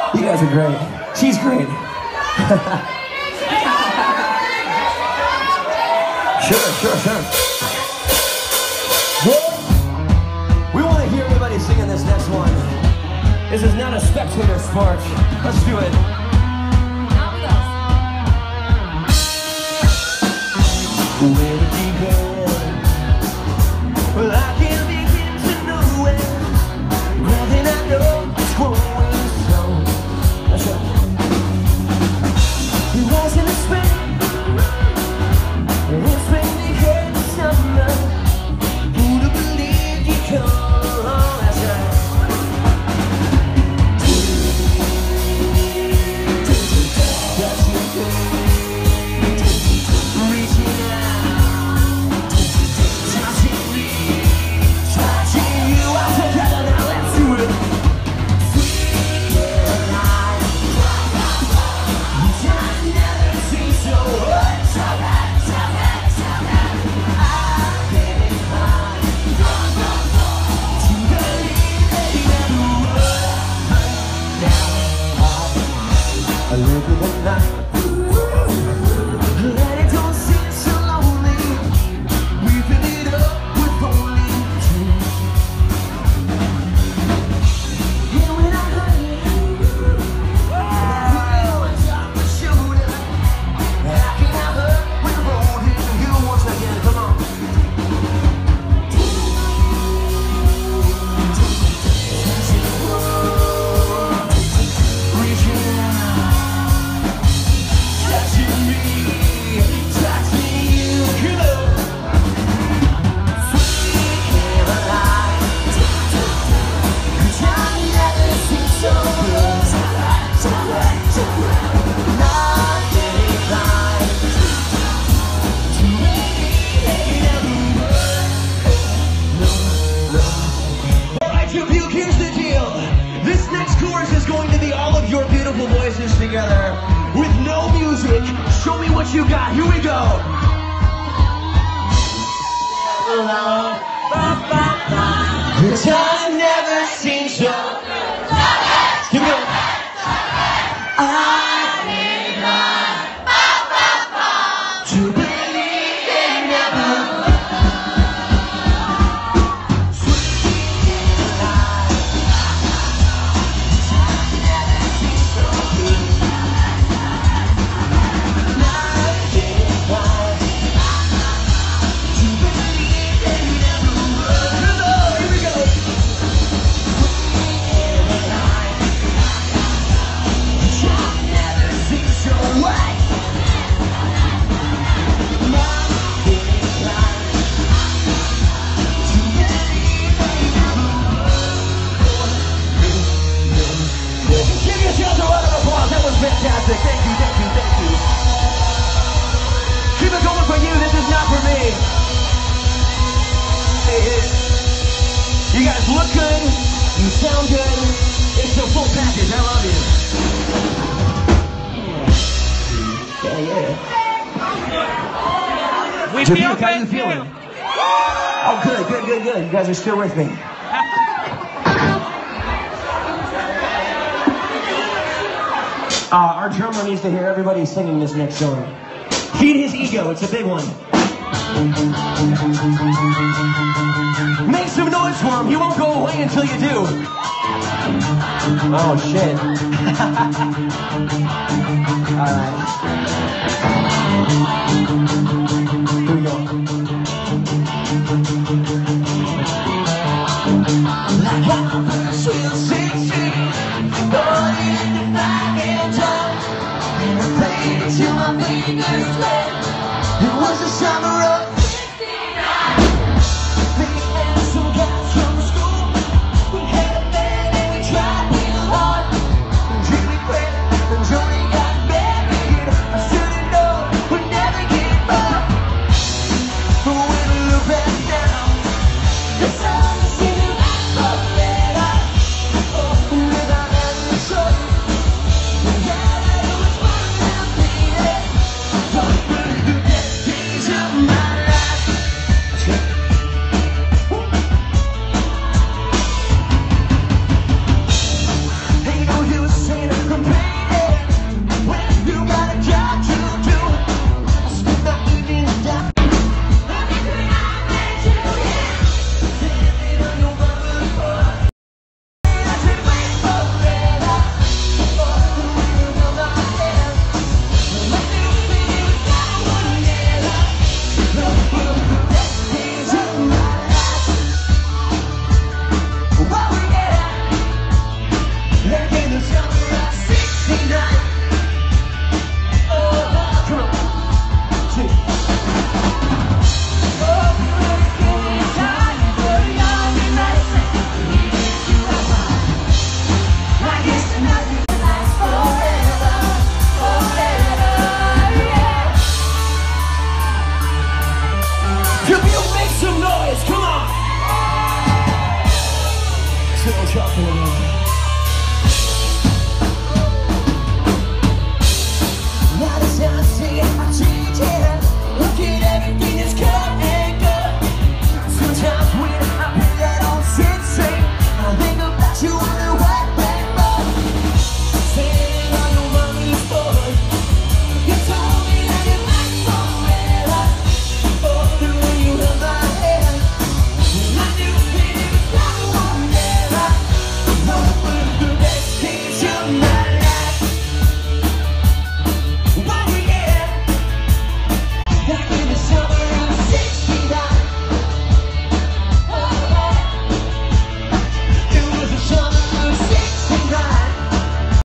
You guys are great. She's great. Sure. We want to hear everybody singing this next one. This is not a spectator sport. Let's do it. Where to begin? Well, I can't begin to know it. Nothing I know is growing slow. That's right. It wasn't a spring. It's when they had the summer. Who'd have believed you'd come along? That's right. Reaching out, touching me, touching you. All together now, let's do it. Sweet life, I never seen so good, so bad, so bad, so bad. I get inclined to believe they never would. Now I live in the night. Let it don't seem so lonely. We fill it up with only two. And when I hurt you, it's off my shoulder. How can I hurt when I'm holding you once again? Come on. Reaching out, touching me, touching you. Come on. Sweet Caroline, I never seen so good, so right, so right, so right. Not getting inclined to believe they never would. All right, Dubuque, here's the deal. This next chorus is going to be all of your beautiful voices together with no music. Show me what you got. Here we go. The time never seems so good. Give me a- I need to believe they never would. Sweet life, time never seems so good. Not getting by to believe they never would. Here we go. Time never seems so right. Not getting by to believe they never would. Give yourselves a round of applause. That was fantastic. Thank you. Keep it going for you. This is not for me. Hey. You guys look good. You sound good. It's the full package. I love you. Yeah. We feel Dubuque, how you good feeling? too. Oh, good. You guys are still with me. Our drummer needs to hear everybody singing this next song. Feed his ego, it's a big one. Make some noise for him, he won't go away until you do. Oh, shit. Alright. Here we go. Like how first we'll sing, going in the back and talk. And I played it till my fingers bled. It was the summer of